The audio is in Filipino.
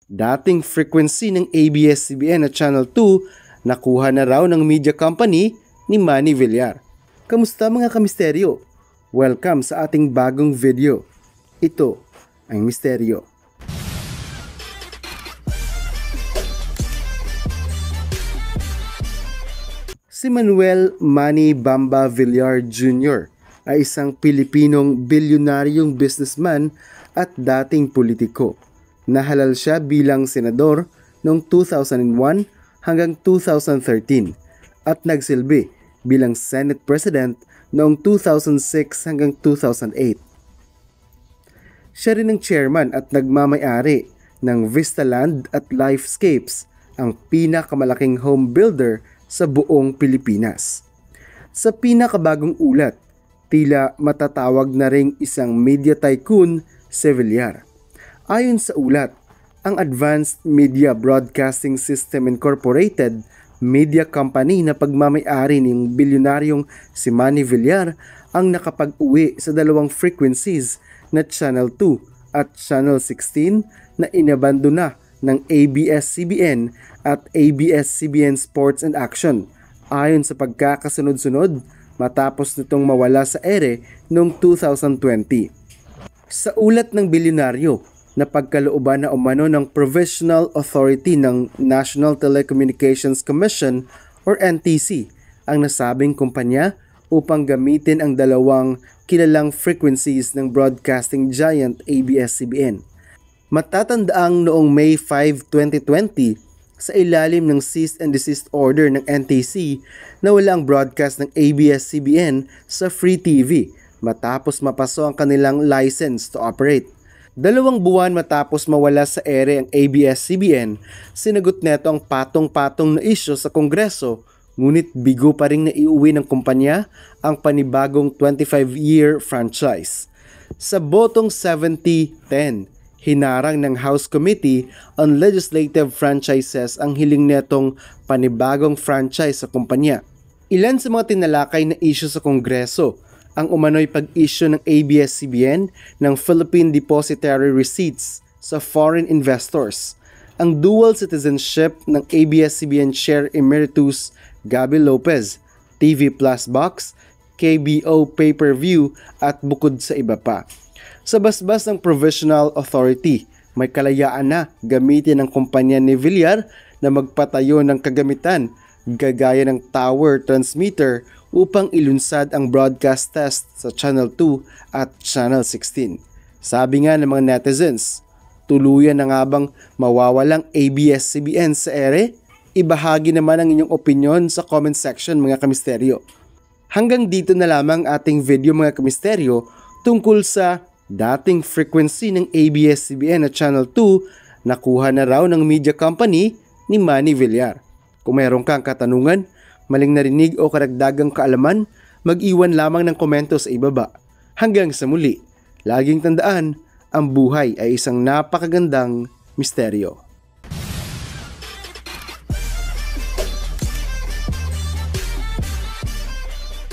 Dating frequency ng ABS-CBN at Channel 2 nakuha na raw ng media company ni Manny Villar. Kamusta mga kamisteryo? Welcome sa ating bagong video. Ito ang misteryo. Si Manuel Manny Bamba Villar Jr. ay isang Pilipinong bilyonaryong businessman at dating politiko. Nahalal siya bilang senador noong 2001 hanggang 2013 at nagsilbi bilang Senate President noong 2006 hanggang 2008. Siya rin ang chairman at nagmamay-ari ng Vistaland at Lifescapes, ang pinakamalaking home builder sa buong Pilipinas. Sa pinakabagong ulat, tila matatawag na ring isang media tycoon si Villar. Ayon sa ulat, ang Advanced Media Broadcasting System Incorporated media company na pagmamay-ari ng bilyonaryong si Manny Villar ang nakapag-uwi sa dalawang frequencies na Channel 2 at Channel 16 na inabandona ng ABS-CBN at ABS-CBN Sports and Action ayon sa pagkakasunod-sunod matapos nitong mawala sa ere noong 2020. Sa ulat ng bilyonaryo, na pagkalooban na umano ng Provisional Authority ng National Telecommunications Commission or NTC ang nasabing kumpanya upang gamitin ang dalawang kilalang frequencies ng broadcasting giant ABS-CBN. Matatandaang noong May 5, 2020, sa ilalim ng cease and desist order ng NTC, nawala ang broadcast ng ABS-CBN sa Free TV matapos mapaso ang kanilang license to operate. 2 buwan matapos mawala sa ere ang ABS-CBN, sinagot neto ang patong-patong na isyu sa Kongreso, ngunit bigo pa rin na iuwi ng kumpanya ang panibagong 25-year franchise. Sa botong 70-10, hinarang ng House Committee on Legislative Franchises ang hiling netong panibagong franchise sa kumpanya. Ilan sa mga tinalakay na isyu sa Kongreso ang umano'y pag-issue ng ABS-CBN ng Philippine Depositary Receipts sa foreign investors, ang dual citizenship ng ABS-CBN Chair Emeritus Gabby Lopez, TV Plus Box, KBO Pay-Per-View at bukod sa iba pa. Sa basbas ng Provisional Authority, may kalayaan na gamitin ng kumpanya ni Villar na magpatayo ng kagamitan gagaya ng tower transmitter upang ilunsad ang broadcast test sa Channel 2 at Channel 16. Sabi nga ng mga netizens, tuluyan na nga bang mawawalang ABS-CBN sa ere? Ibahagi naman ang inyong opinion sa comment section mga kamisteryo. Hanggang dito na lamang ating video mga kamisteryo tungkol sa dating frequency ng ABS-CBN at Channel 2 nakuha na raw ng media company ni Manny Villar. Kung mayroon kang katanungan, maling narinig o karagdagang kaalaman, mag-iwan lamang ng komento sa ibaba. Hanggang sa muli, laging tandaan, ang buhay ay isang napakagandang misteryo.